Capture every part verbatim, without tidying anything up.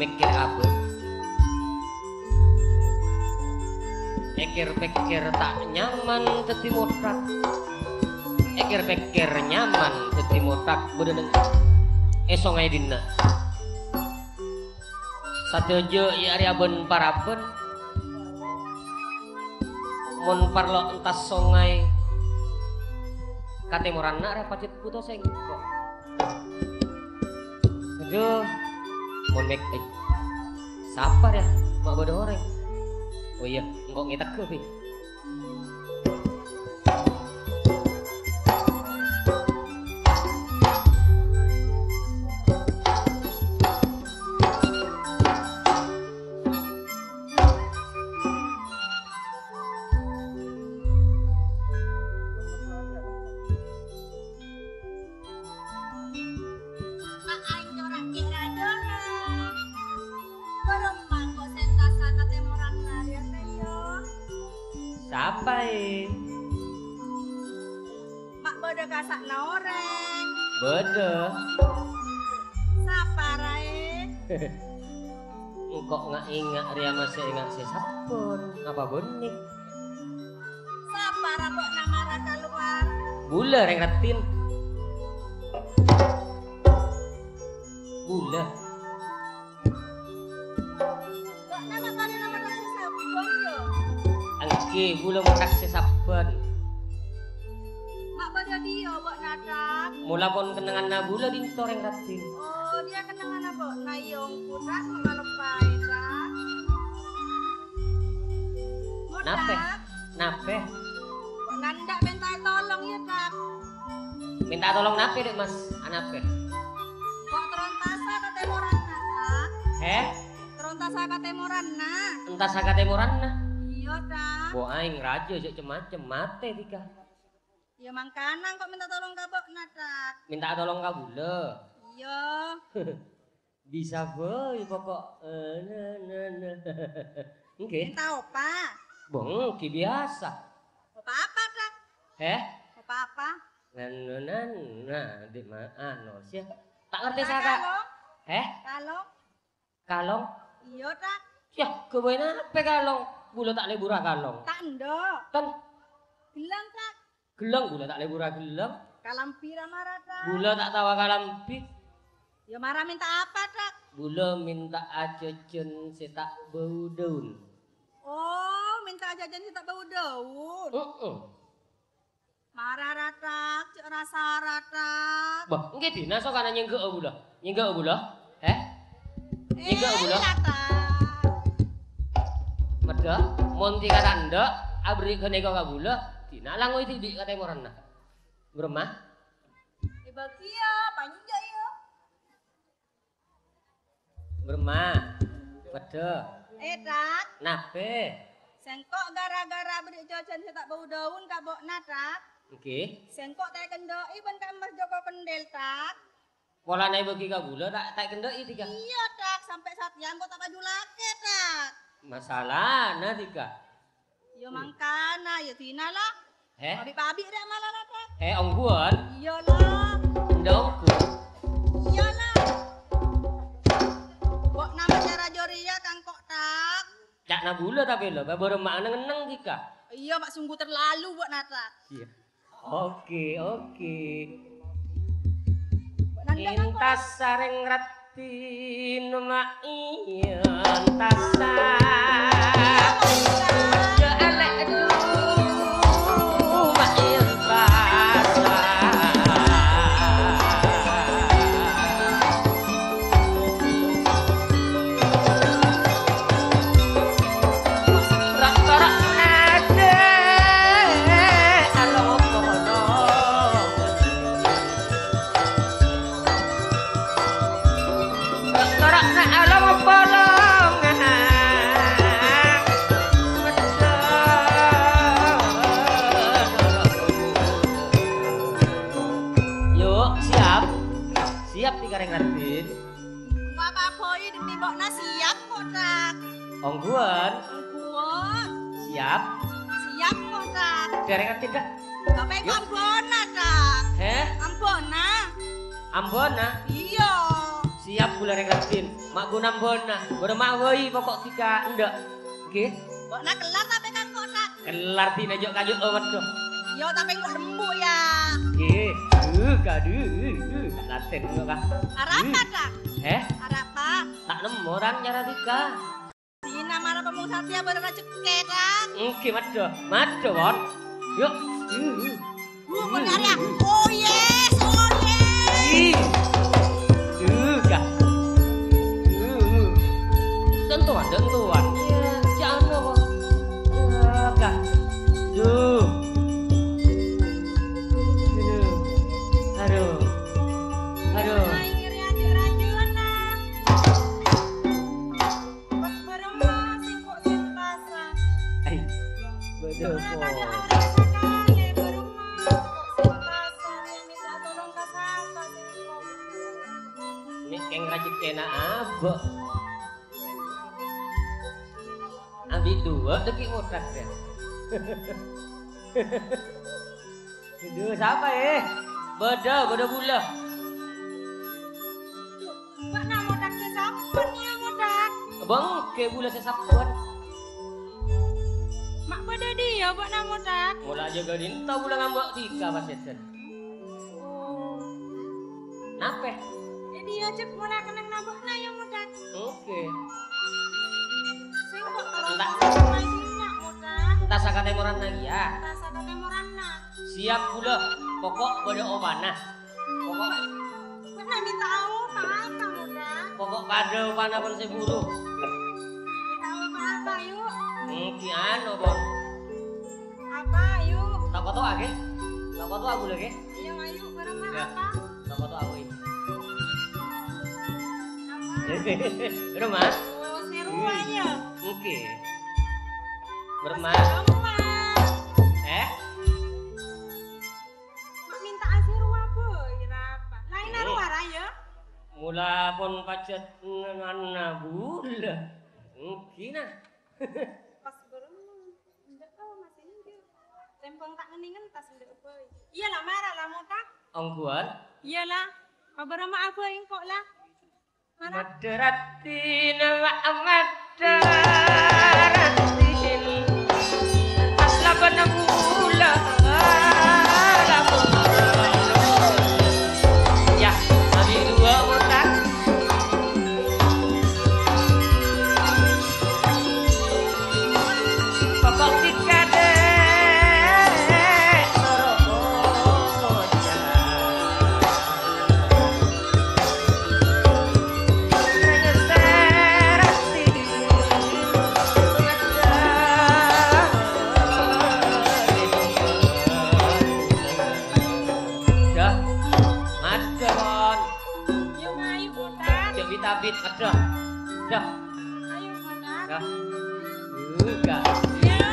mikir apa? Ekir-pikir tak nyaman teti motak. Ekir-pikir nyaman teti motak bedeneng esong ae dina. Satejo ya ari aben paraben. Mun parlo entas songai katemoranna re pacet puto seng kok. Aduh, mun mek eh, sabar ya, mak bodo oreng. Oh iya, engkau ngitak ke Bede. Sapa rae? Engkok nggak ingat ria masih ingat si sapun apa bening? Sapa rabok nama raka luar? Gula reng retin. Gula. Kok nama kali nama raka sapun yo? Angki gula matak si sapun. Pada dia buat nadak. Mula pon kenangan na gula di toreng ratin. Oh dia kenangan apa? Nayong pudak mengalupai dah. Nape? Nape? Kok nandak minta tolong ya dak? Minta tolong nape dek mas? Anape? Kok terontasa katemoranna dak? Heh? Terontasa katemoranna. Entah katemoranna. Iya dak. Bo aing rajo jek cemacem mate tika. Ya mangkanang kok minta tolong kabok nadak. Minta tolong ka gula. Iya. Bisa boy pokok. Nah nah nah. Nggih. Minta apa? Bong ki biasa. Apa apa dak? Heh? Apa apa? Nah nah nah di mana sih? Tak ngerti saka. Kalong. Heh? Kalong. Kalong? Iya dak. Ya kebenar apa kalong? Gula tak lebura kalong. Tak ndok. Kan Gelang dak. gelang gula tak lebura gelang. Kalampi marah dak. Gula tak tawa kalampi. Ya marah minta apa dak? Gula minta acecen setak bau daun. Oh, minta jajan tak bau daun. Heeh. Marah ratak, cek rasa ratak. Bah, nggih dina sok kana nyenggek gula. Nyenggek gula? Heh? Nyenggek gula? Medha, mun ti kata ndak, abri kene kok gula, dina langoy ti dik kate moranna. Bremah? Iba kia, panja yo. Bremah. Medha. Eh, dak. Nape? Sengkok gara-gara beri jajan tak bau daun kabok natak. Nggih. Sengkok tak kendoi ben kamar Joko kendel tak. Polane bagi ka gula tak tak kendeki tika. Iya tak, sampai saat yang kok tak baju lake tak. Masalah na tika. Yo mangkana, ya tina lah. Heh? Pabi-pabi dah malah tak. Eh ongguan? Iya lah. Ndongku. Iya lah. Kok nama cara joria kangkok tak. Cak na gula tapi lo, baru mak neng-neng tika. Iya mak sungguh terlalu buat natak. Iya. Oke, oke. Intas sareng ratin mak iyan tasa. Ongguan. Ongguan. Siap. Siap kok tak. Dereng tidak. Sampai Ambona tak. Heh? Ambona. Ambona? Iya. Siap gula reklatin. Mak guna bona. Bodo mak woi pokok tika ndak. Nggih. Mbok nak kelar tapi kan kok nak. Kelar dina juk kanjuk awet do. Yo tapi kok lembut ya. Nggih. Uh, kadu. Uh, laten kok kah. Arapa tak? Eh? Arapa? Tak nemu orang nyara tika. Dina marah pemung satya bener ceke kan. Nggih maddo. Maddo, Won. Yuk. Uh. Uh, benar ya. Oh yes, oh yes. Ih. Uh, kah. Uh. Tentuan, tentuan. Ya, jangan kok. Ya, kah. Duh. Aduh. Aduh. Aduh. Ngiri aja rajuan nah. Pas beremah sing kok sintasa. Ai. Betul Ada kok. orang sekali beremah kok sintasa yang minta tolong ke siapa sing kok. Ini keng rajik kena abok. Ambil dua deki mutrak ya. Aduh, siapa eh? Beda, beda gula. Mbak nak modak ke sampun ya modak. Bang, ke gula sesapuan. Mak pada dia mbak nak modak. Mula jaga dinta gula ngambak tika paseten. Oh. Nape? Jadi ya cek mulai kenang nabok na ya modak. Oke. Sing kok kalau Entah. mulai minyak modak. Entah sakate moran lagi ya. Rasa kate morana. Siap gula. Pokok beda obana. Pokok Mbak nak minta apa apa modak. pokok pada obana pun saya buruh. Minta apa apa yuk. Mungkin anu, Bon. Apa yuk. Tak foto age? Tak foto aku lagi. Iya ayo bareng Ya. apa? Tak foto aku ini. Apa? Rumah? Oh seru aja. Oke. Bermah. Rumah. Eh? Mak minta asiru apa? Kira apa? Lain Hmm. naruh arah ya. Mula pun pacet ngana bula. Mungkin nah. Pas beremah. Enggak tahu masih ini. Tempeng tak ngeningen tas ndek apa. Iyalah marah lah motak. Ongkuan. Iyalah. Kabar sama apa yang kok lah? Mana? Madaratin wa amadaratin. Asla penamula. Ya, ambil dua otak. Pokok tika dek meroja. Hanya serasi dah, ada Bon. Yuk ayo motak. Cek bitabit ada. Dah, Ayo motak. dah. Enggak. Ya.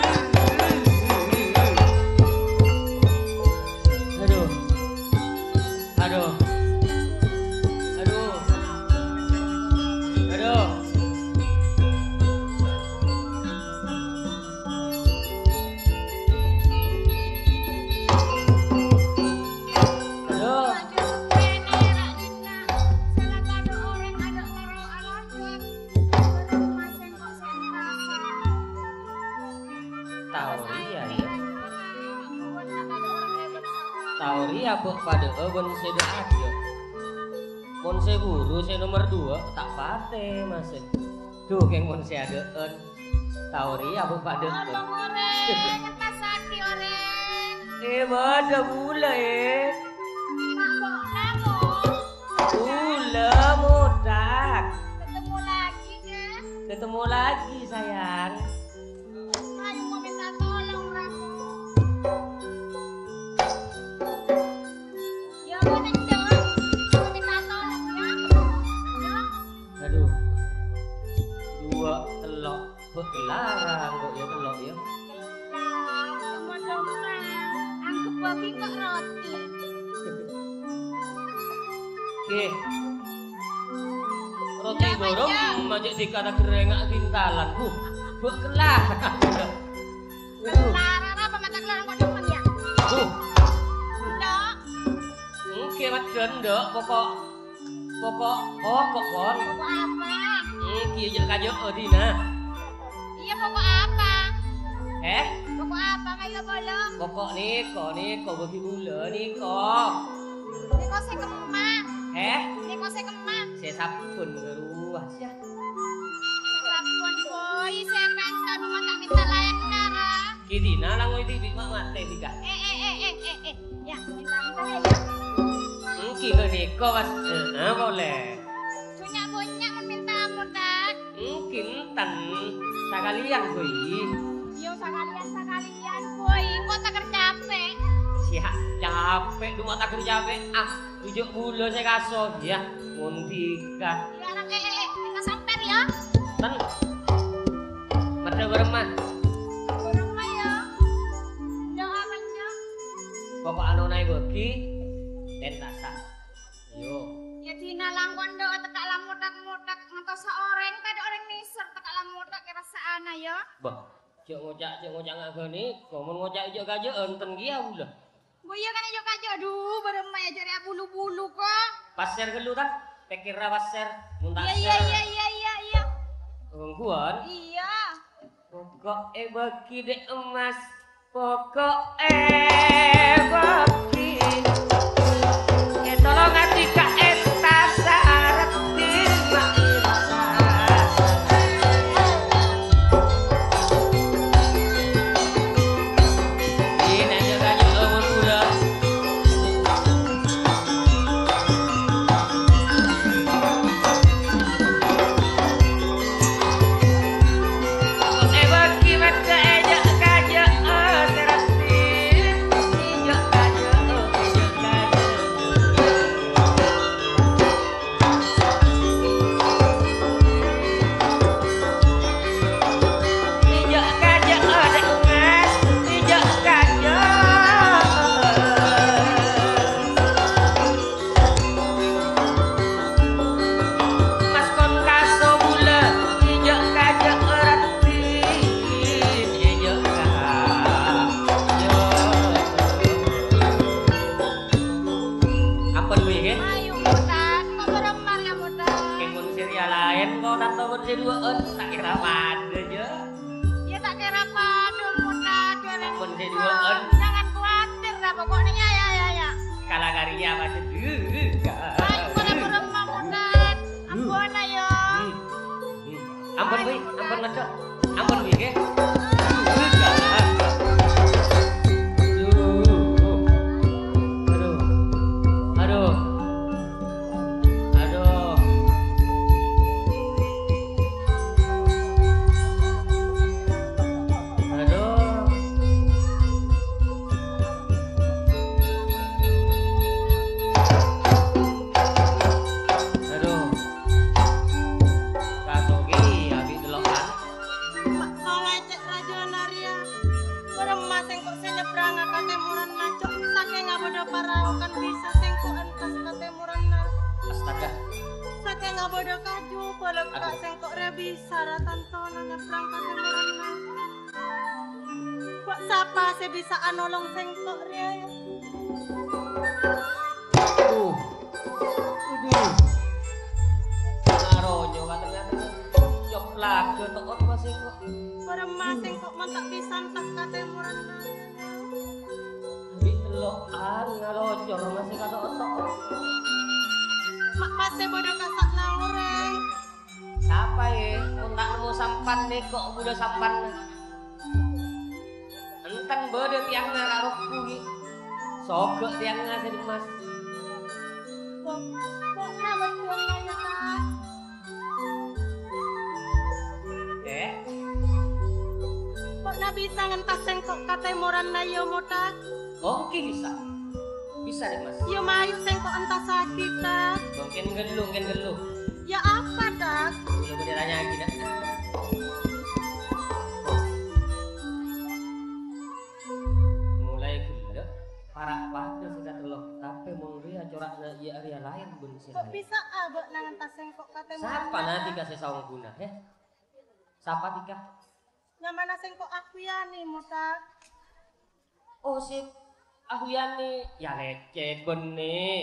Aduh. Aduh. Aduh. Aduh. Aduh. Tauri ya ya. Tauri apa pada bon sedo aja. Mon se buru se nomor dua tak pate mas. Tuh keng mon se adeun. Tauri apa pada. Eh bada bula eh. Bula modak. Ketemu lagi kan? Ketemu lagi sayang. Ayo mau minta tolong Ramu. Ya mau dendam. Mau minta tolong ya. Ya. Aduh. Dua telok. Kok larang kok ya telok ya. Lah, sama dongeng. Anggap bagi kok roti. Oke. Roti Ya, dorong Pak, ya. majek dikata gerengak gintalan. Huh, bekelah. Aduh. Larang apa mata kelarang kok demen ya? Huh. Ndok. Oke, macen ndok pokok Pokok pokok kon. Pokok apa? Iki aja kajo Dina. Iya pokok apa? Eh? Pokok apa kayak bolong? Pokok niko niko bagi gula niko. Niko saya kemah. Eh? Niko saya kemah. Saya sabun geruas ya. Sabun boy, saya minta rumah tak minta lain cara. Kidina langoy tibi mak mate tiga. Eh eh eh eh eh eh. Ya minta minta ya. Iki ke niko mas. Eh boleh. Punya punya meminta mudah. Mungkin tan sekalian boy. Yo sekalian sekalian boy, kok tak capek. Siap capek cuma tak capek ah tujuh bulan saya kaso ya muntika. Sekarang eh eh eh kita sampai ya. Tan. Mata beremah. Berapa ya? Doa banyak. Pokok anu naik bagi dan rasa. Yo. Ya dina langkon doa tekak lamudak-mudak ngantos seorang kada orang nisor tekak lamudak kira saana ya. Bah, cek ngocak cek ngocak ngak gini, kamu ngocak ijo gaje enten gia ulah. Boya kan ijo kajo aduh beremah ya jari bulu-bulu kok. Pasir gelu tan, pikir pasir muntah. Iya iya iya iya iya iya. Gangguan. Iya. Pokok e bagi dek emas, pokok e bagi. E tolong hati ka entas syarat lima ilas. Ini aja gaji umur udah. Sapa tika? Nyamana sengko aku ya nih mutak. Oh sip, aku ya nih, ya lecet benih.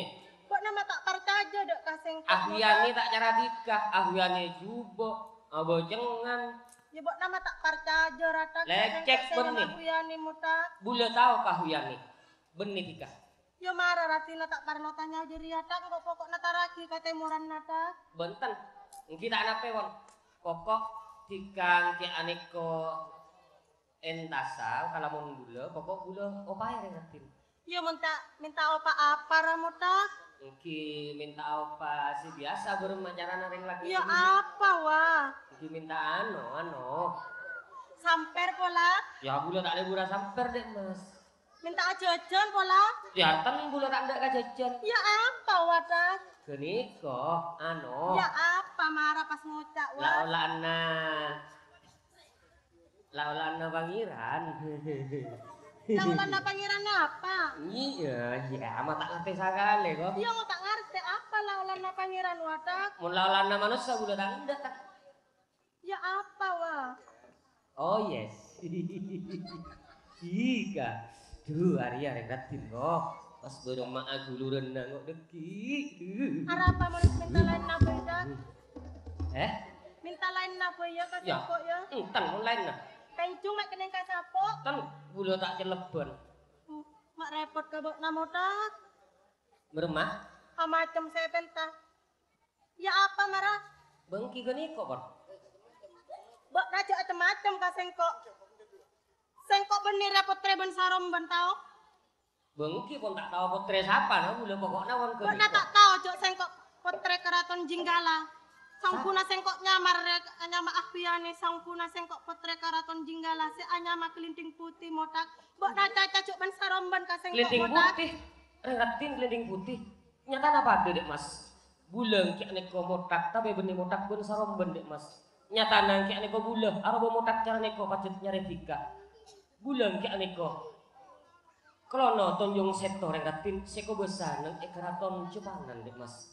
Kok nama tak percaya dok kaseng kok. Ahwiani tak cara nikah, ahwiani jubo, abojengan. Ya bok nama tak percaya rata. Lecek benih. Ahwiani mutak. Bule tahu kahwiani. Benih nikah. Ya marah ratina tak parlo tanya aja riata kok pokok nata raki kata muran nata. Benten. Kita anak pewon. Pokok tikang ki aneko entasa kalau mau gula, pokok gula opai rengatin. Ya minta minta apa apa ramutak? Iki minta apa sih biasa baru macaran ring lagi. Ya apa wah? Iki minta ano ano. Samper pola? Ya gula tak ada gula samper deh mas. Minta jajan pola? Ya tan gula tak ada jajan. Ya apa wadah? Geniko ano. Ya apa marah pas ngucap wah? Laulana. Laulana pangeran. Laulana pangeran apa? Iya, ya mata ngerti sakale kok. Iya mau tak ngerti apa laulana pangeran wadah? Mun laulana manusia gula tak ada tak. Ya apa wah? Oh yes. Ika. Duh, Arya rengatin kok. Pas baru mak gulu renang kok deki. Arah apa mau minta lain apa ya? Eh? Minta lain apa ya kasih Ya. kok ya? Entan mun lain nah. Pencung mak kena kasapo. Tan gula tak celebon. Uh, mak repot ke bok namo tak? Meremah. Ah macam saya pentah. Ya apa marah? Bengki geniko kok. Bok raja macam-macam ka sengkok. Sengkok benih repot treben sarom ben tau. Bengki pun tak tahu potre siapa nah gula pokoknya wong Bok na geniko. tak tahu jok sengkok potre keraton Jinggala. Sangpuna sengkok nyamar nyama ahwiane sangpuna sengkok potre karaton Jinggala si anyama kelinting putih motak. Bok na caca jok ben sarom ben ka sengkok Kelinting motak. putih. Rengatin kelinting putih. Nyata apa ada dek mas? Bulang ki aneko motak tapi benih motak pun sarom ben dek mas. Nyata nang ki aneko bulang arobo motak cara neko pacet nyari tika. Bulang ki aneko. Krono tonjong seto rengatin seko besar nang ekaraton Jepangan dek mas.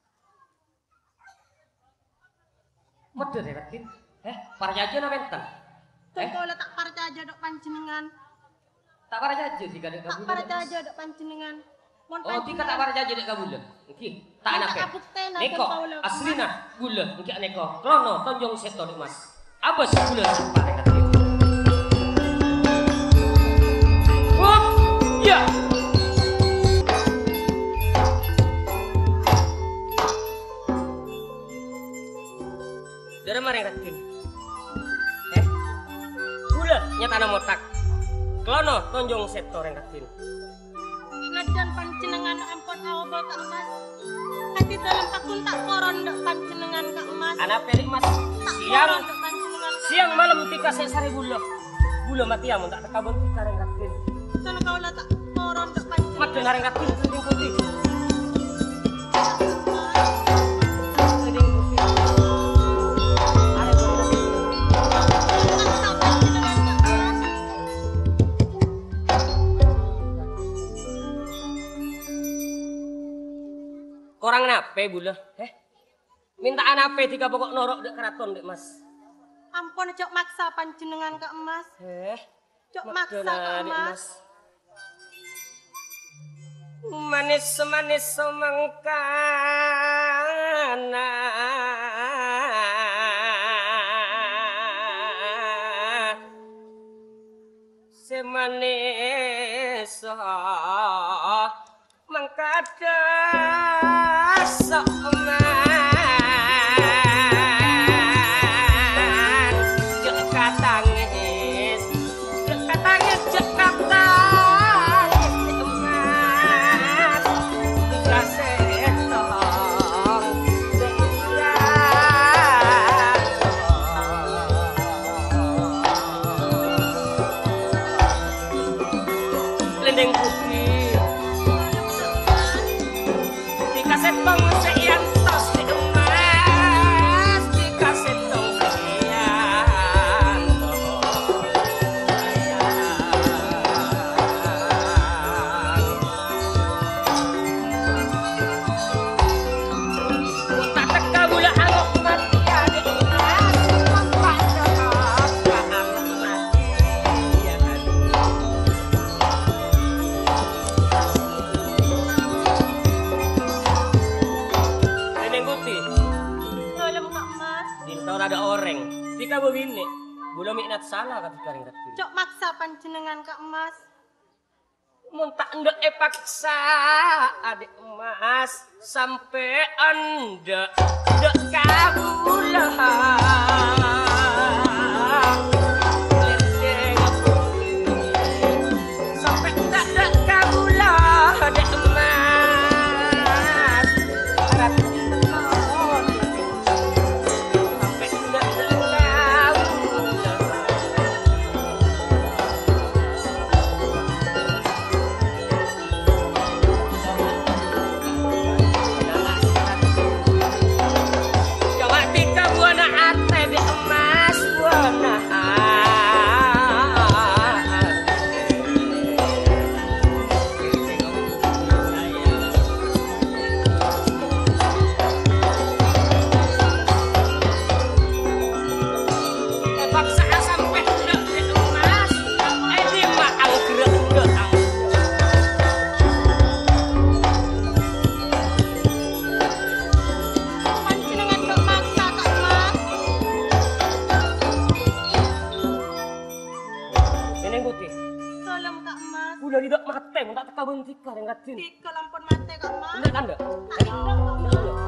Mode rengatin. Eh, parjaja na bentang. Eh, Tunggu tak percaya dok panjenengan. tak parjaja jika dek Tak kabulan. percaya dok panjenengan. Mon Oh, tika tak parjaja dek kabulan. Iki, tak Mon anak. tak abukten na Neko, kau lo. aslina gula, iki neko. Krono tonjong seto dek mas. Abas gula sumpah rengatin. Hop, ya. Dari mana rengatin? Eh, gula nyata na motak. Klono tonjong seto rengatin. Najan panjenengan ampun awobo tak emas. Hati dalam takun tak koron dok panjenengan kak emas. Anak pelik mas. Tak Siang, koron dok panjenengan kak. siang malam tika saya sari gula. Gula mati amun tak tekabon tika rengatin. Sono kau lah tak koron dok panjenengan. Mat dengar rengatin kelinting putih. Kelinting putih. Are bener. Tak panjenengan kak emas. Korang nape gula? Eh? Mintaan apa tika pokok norok dek keraton dek mas. Ampun cok maksa panjenengan kak emas. Eh? Cok maksa kak emas. Manis manis semangkana semanis mangkada soman jek katangis jek katangis jek katangis emas dikasih tong Lendeng putih dikasih tong seian tos di emas dikasih tong seian tak teka gula angok mati adik emas tak teka angok mati ya adik kita begini. Belum minat salah kata karing kecil. Cok maksa panjenengan Kak Mas. Mun tak ndek e paksa adik emas sampai anda ndek kabulah. Sampai ndak ndek kabulah adik emas. Harap sampai ndak ndek kabulah. Coba tika buana ate di emas buana eh paksaan sampai ndek di emas eh di maang gerek-gerek. Panjenengan cok maksa Kak Mas. Ini ngutih. Tolong Kak Mas. Udah tidak mate, tak teka bentika yang kacin. Di kelampun mate Kak Mas. Enggak kan enggak? Tak, tak, tak.